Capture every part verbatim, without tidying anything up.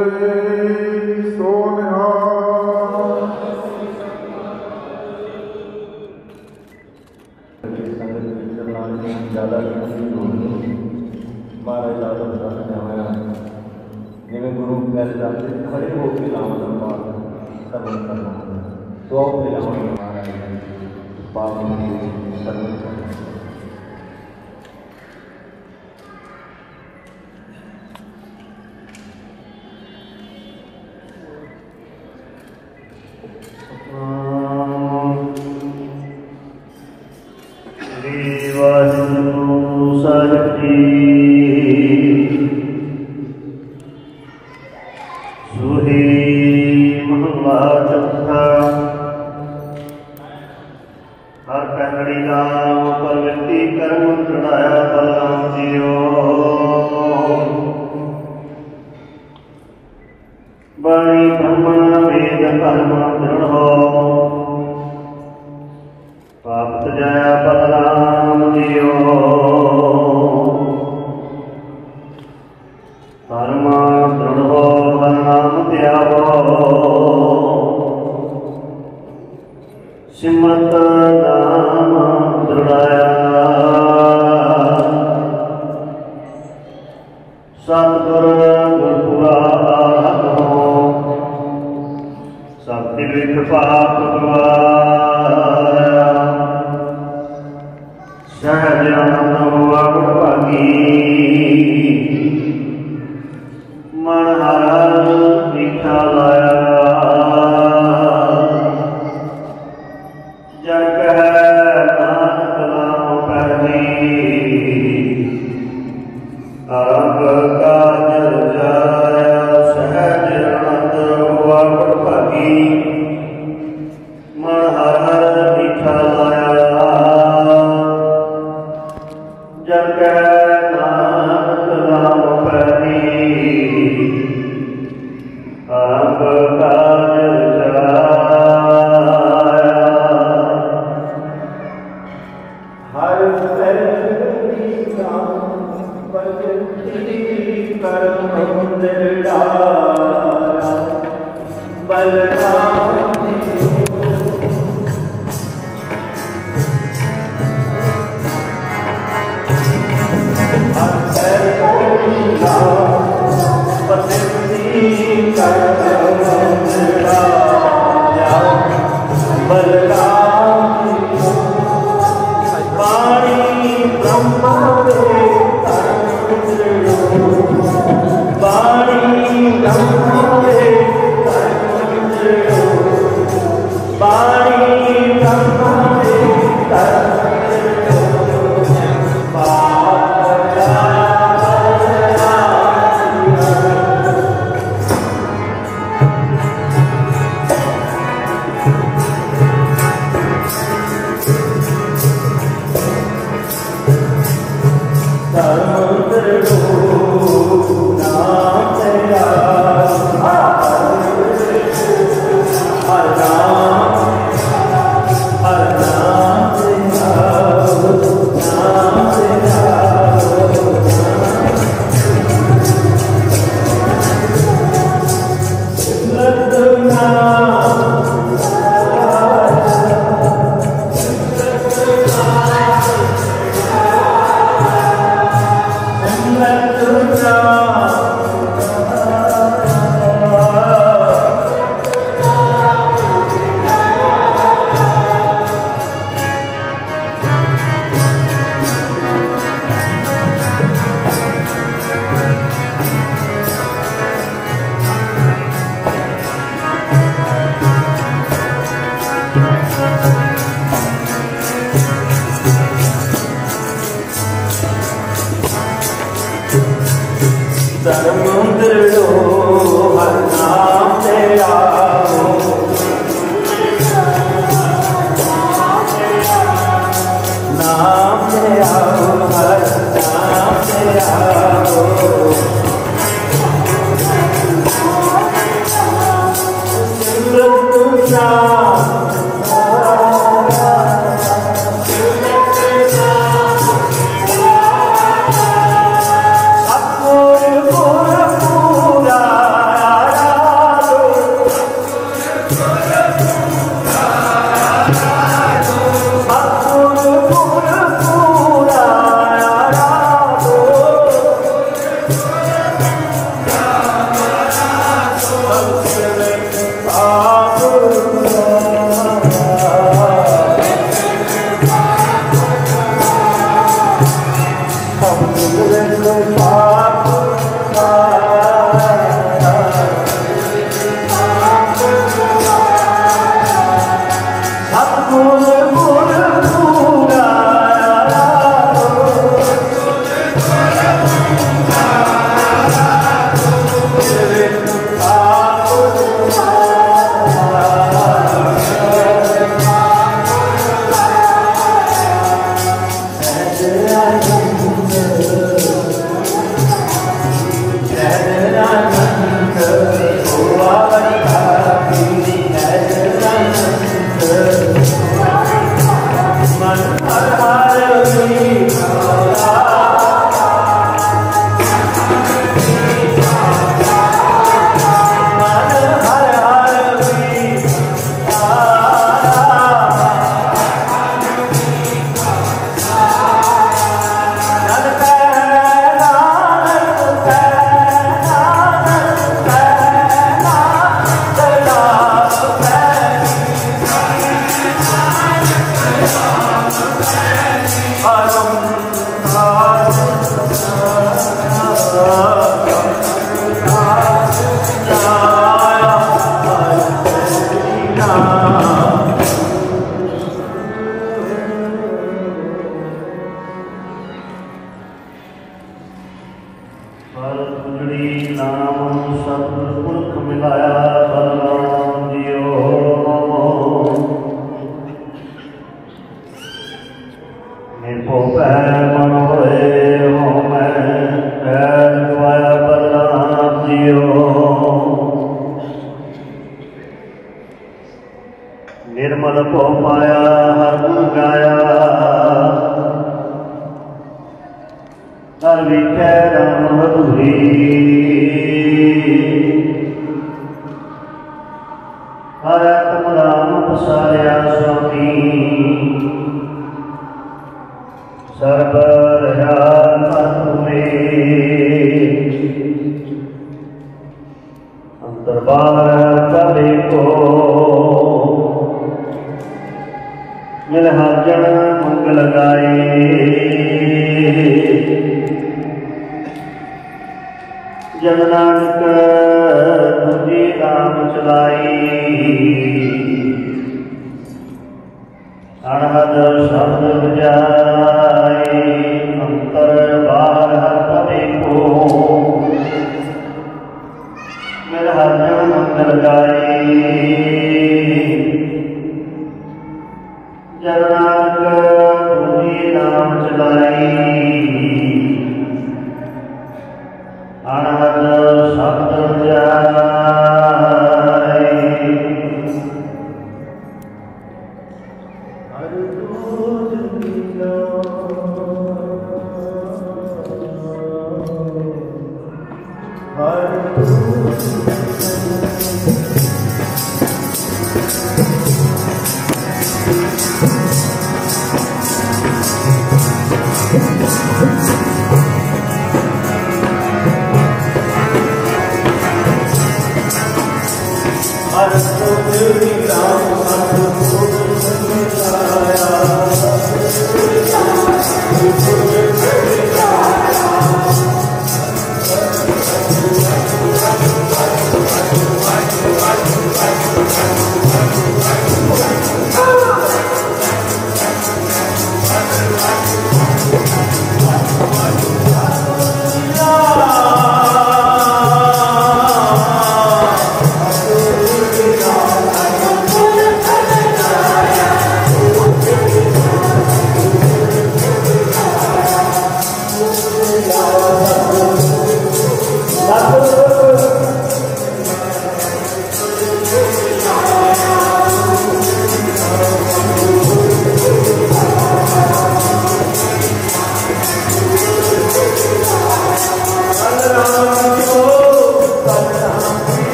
जिमें गुरु प्यारे जाते खड़े होकर लावा संवाद सर्वन करना तो अपने लावा महाराज पावन सर्वन करना पूरा निर्मल को पाया हर गुण गाया, हर विखे राम मधुरी। हर तुम राम पसारिया स्वामी, सर्व रहा दरबार करे को मिल हाजन मंगल गाए। जन नानक तुझी राम चलाई, अनहद शब्द बजाए। अंतर बार करे को मिल हाजन मंगल गाए। जन नानक तुझी नाम चलाई, अनहद शब्द बजाए। हर दूज लीला हर दूज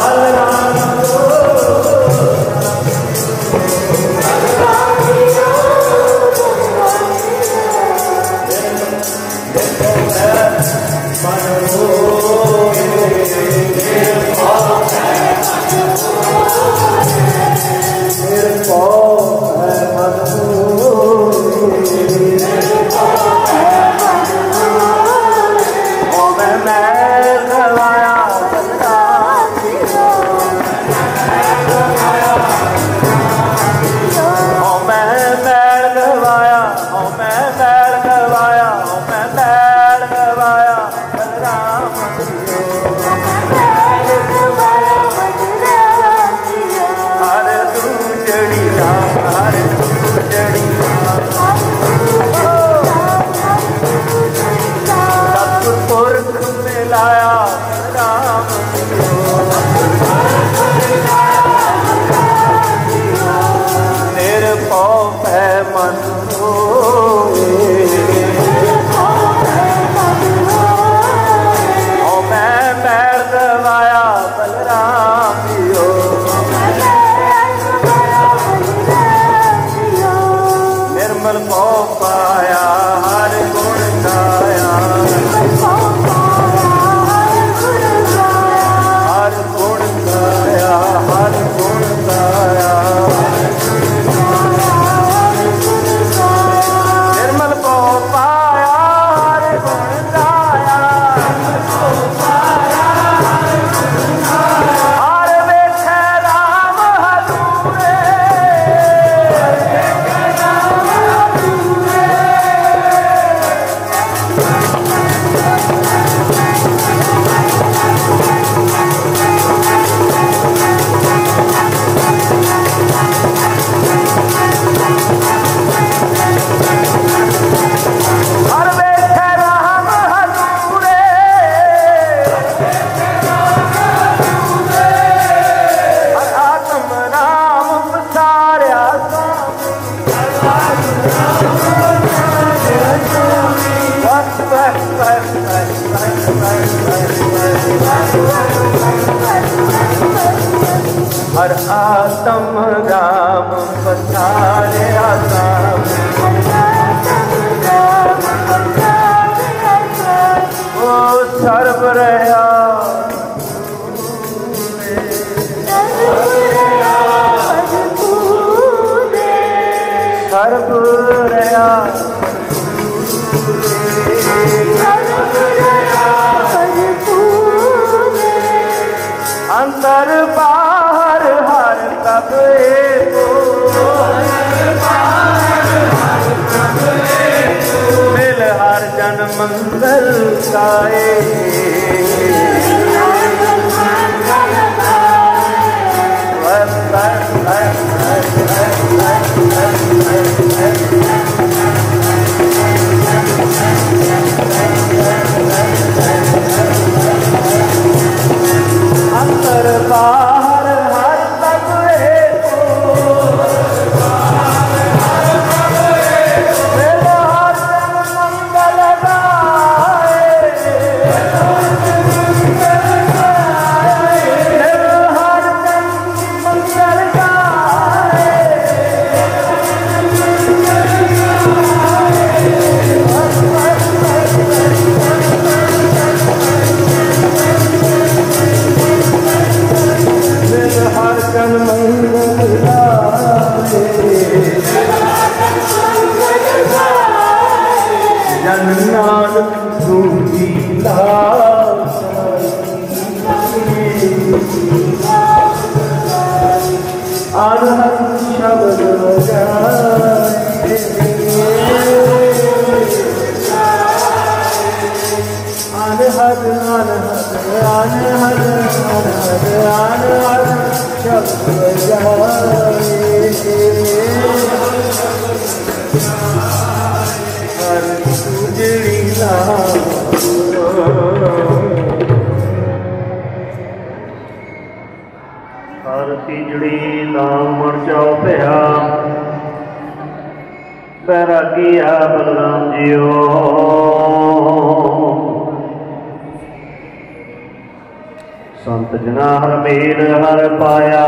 Oh निर्मल पौ पाया हर गुण गाया हर गुण गाया हर गुण गाया निर्मल पौ पाया हर गुण गाया हर वेखे राम हजूरे हर वेखे राम हजूरे हर आत्म नाम पसारिया बस बस बस बस बस हर आत्म राम पसारिया ओ सर्व रहा सर्व रहा अंतर बाहर हर तब मिल हर जन मंगल गाए अंतर बाहर हर तब मिल हर जन मंगल गाए मिल हर जन मंगल गाए मिल हर जन मंगल गाए जन नानक सूझी लाज अनहद शब्द गाए अनहद अनहद अनहद अनहद अनहद शब्द गाए हर उजड़ी हर तीजड़ी नाम मरचाओ पिया बैरागिया बलराम जियो संत जना हर मेल हर पाया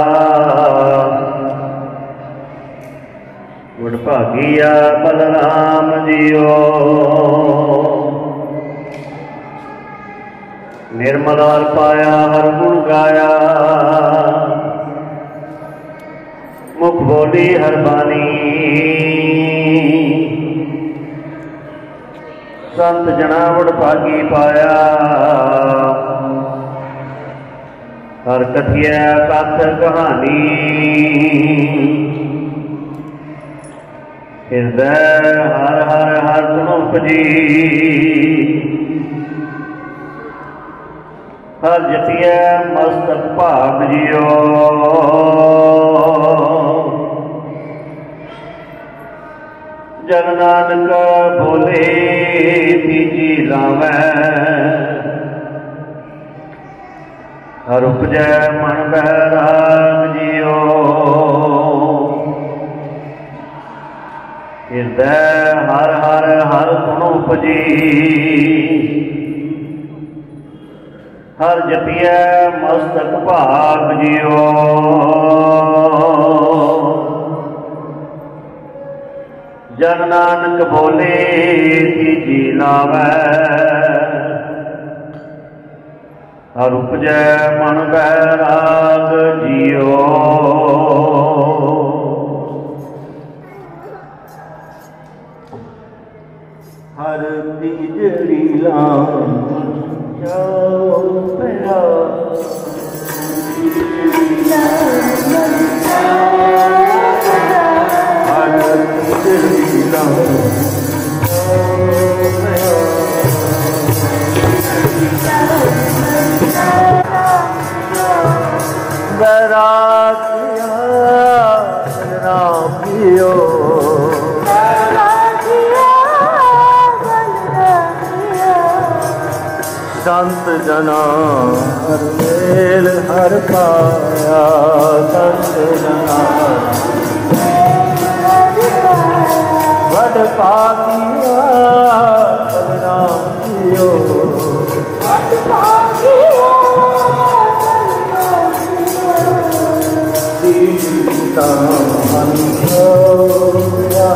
वडभागिया बलराम जियो निर्मल हर पाया हर गुण गाया मुख बोली हर बानी संत जना वडभागी पाया हर कथिया कथ कहानी हृदय हर हर हर तुम उपजी हर जपिया मस्तक भाग जियो जग नानक बोले तीजी लावै हर उपजै मन बैराग जियो हृदय हर हर हर गुण उपजी हर जपिया मस्तक भाग जियो जन नानक बोले तीजी लावै, हर उपजै मन बैराग जियो। हर तीजड़ी लाऊं जाओ प्यारा, हर तीजड़ी लाऊं बैराग राम पियो, संत जना हर मेल हर पाया, संत जना बड़ पागिया बलराम जियो, सीता मन होया।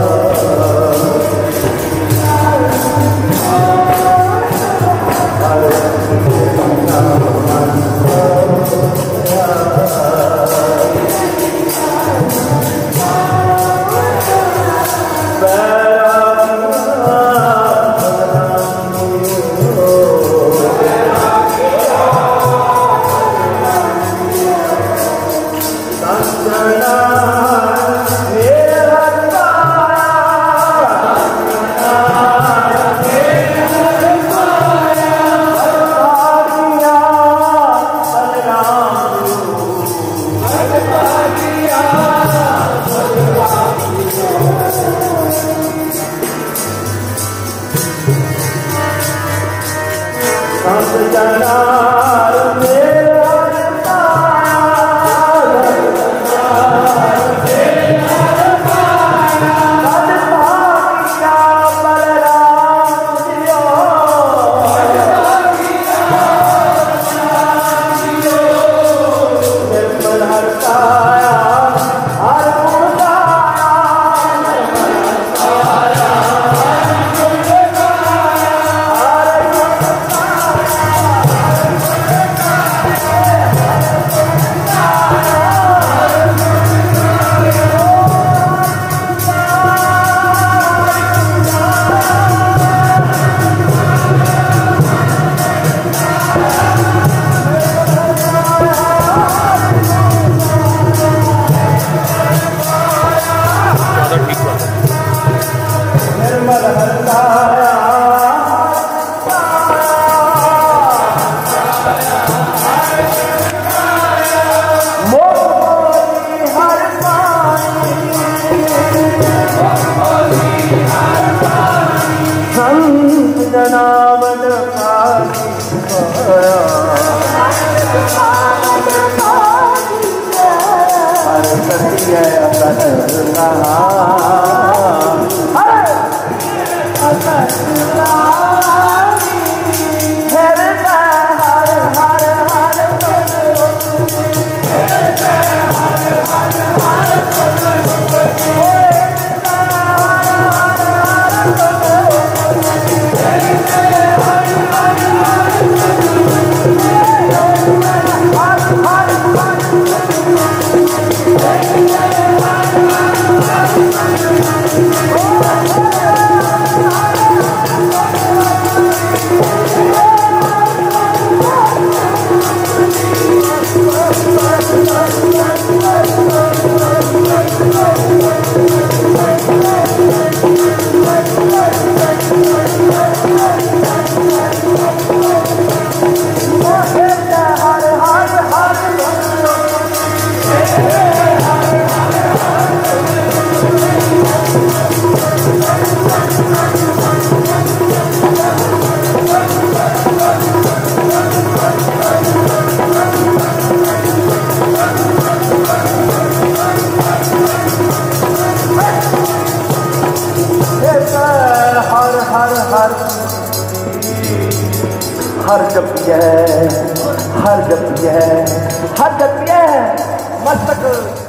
हर जपिए हर जपिए हर जपिए मस्तक